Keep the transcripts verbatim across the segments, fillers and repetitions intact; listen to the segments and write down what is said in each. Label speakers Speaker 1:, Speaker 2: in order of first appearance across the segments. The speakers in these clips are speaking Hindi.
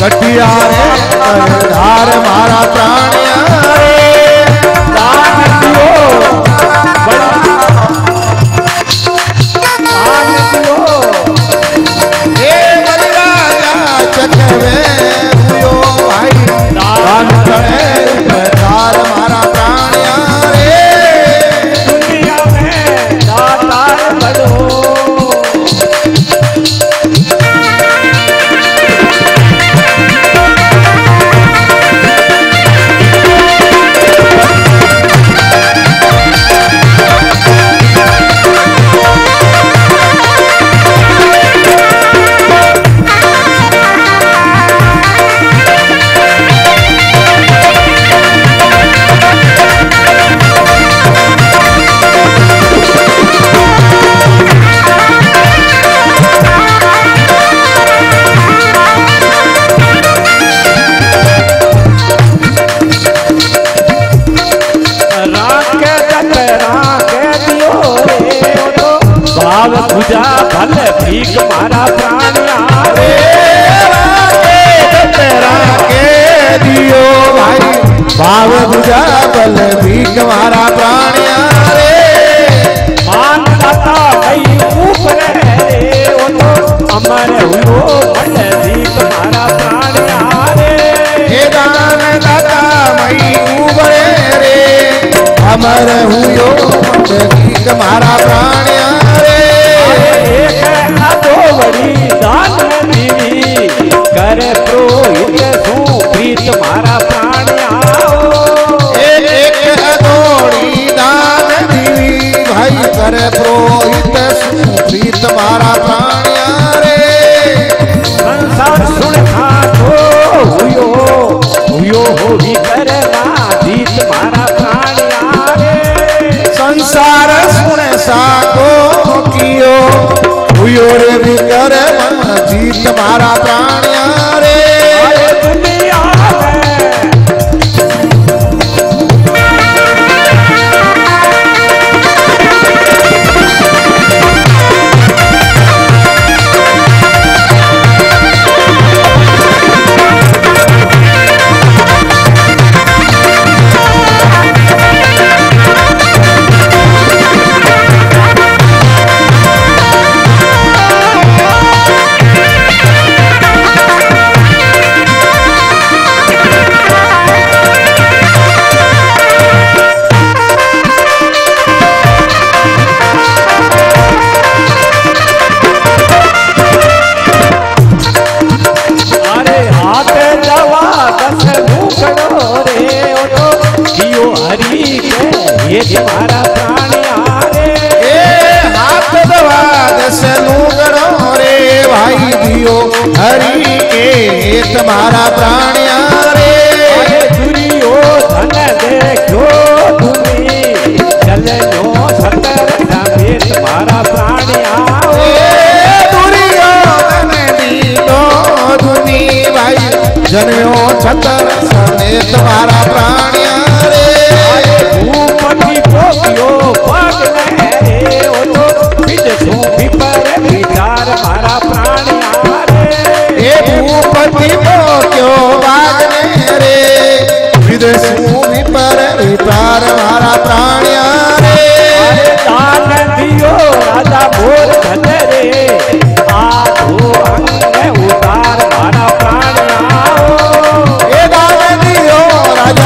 Speaker 1: घटिया रे धार मारा प्राणिया रे दान दियो दान दियो हे बलिराजा चकवे हुयो भाई दान करे धार मारा प्राणिया रे दुनिया में दातार बनो पूजा भल भीख मारा प्राणिया रे तेरा के दियो भाई भाव पूजा भल भीख मारा प्राणिया रे मान दाता भाई ऊपर रे ओ तो अमर हुओ भल भीख मारा प्राणिया रे हे दान दाता भाई ऊपर रे अमर हुओ भल भीख मारा प्राणिया दान दीवी कर प्रोहित प्रीत मारा प्राणिया एक एक अदोड़ी दान दीवी भाई कर प्रोहित प्रीत मारा प्राणिया रे संसार सुन खातो हुयो हुयो हो भी कर जीत मारा प्राणिया रे संसार सुन साको कियो हुयो रे भी कर जीत मारा प्राणिया रे दुनिया मारा प्राणिया रे हाथ दवा दस लूगड़ो रे भाई दियो हरि के तुम्हारा प्राणिया रे दुरियो धन देखो तुम्हें चलो सतर जावे तुम्हारा प्राणिया दुरियो धन दीनो धुनी भाई जन्यो छतर सने तुम्हारा प्राणिया रे यो पग रे ओ तो बिज सो विपर विचार मारा प्राणिया रे ए भूपति को क्यों बागने रे बिज सो विपर विचार मारा प्राणिया रे दान दियो राजा भोर धन रे आधो अंग उतार मारा प्राणिया ए दान दियो राजा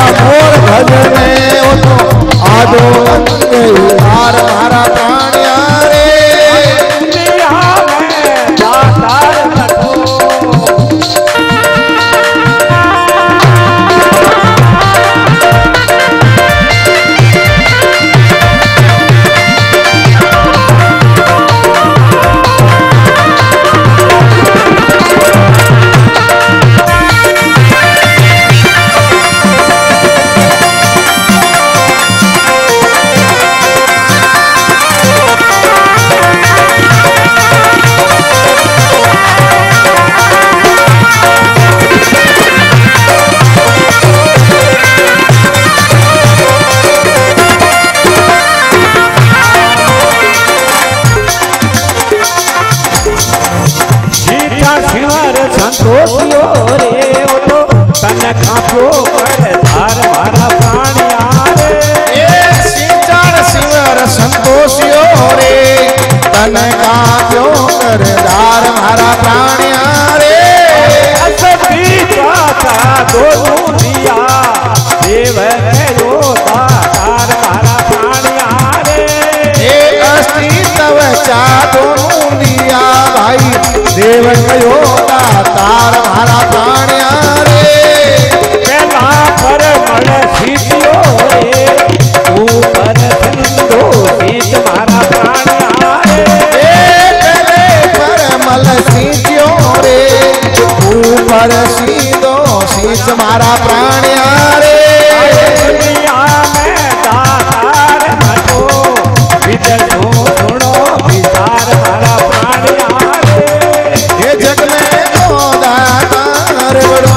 Speaker 1: सीता सिंवर संतोषियो रे ओ तो तन काप्यो कर धार मारा प्राणिया रे
Speaker 2: ए सीता सिंवर संतोषियो रे तन काप्यो कर धार मारा प्राणिया रे
Speaker 1: असती चाचा दोनों दिया देव कयो दातार मारा प्राणिया रे
Speaker 2: ए अस्थि तव चा दोनों दिया भाई देव कयो दातार मारा प्राणिया रे
Speaker 1: पहला पर मल सीतियो रे ऊपर सिंधु सीत मारा प्राणिया रे
Speaker 2: ए पहले पर मल सीतियो रे ऊपर सीधो सीच मारा प्राणिया रे
Speaker 1: दुनिया में दातार भटो विदो सुनो विचार मारा प्राणिया रे
Speaker 2: ये जग में तो दातार बड़ो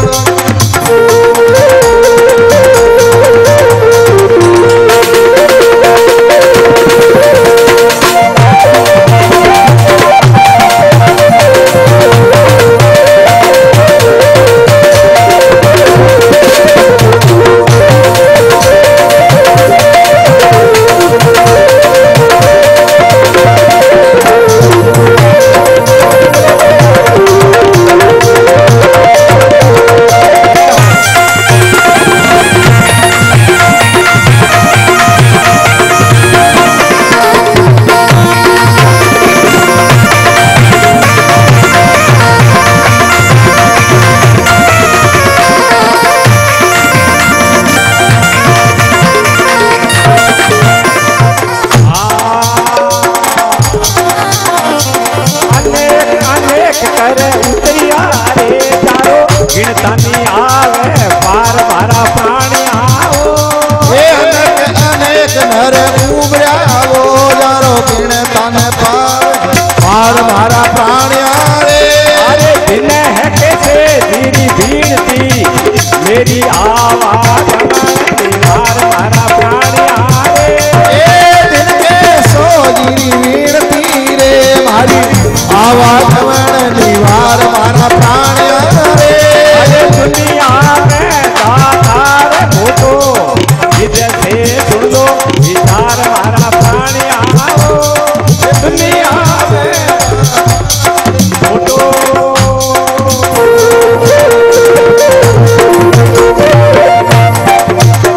Speaker 1: मेरी आवाज निवार मारा प्राणिया रे
Speaker 2: ए दिन के सोजी वीणती रे मारी आवाज निवार मारा प्राणिया रे
Speaker 1: अरे दुनिया में दातार भूतो जिधर से सुन लो विचार मारा प्राणिया रो दुनिया में भूतो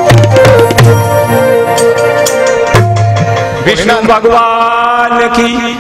Speaker 1: विष्णु भगवान की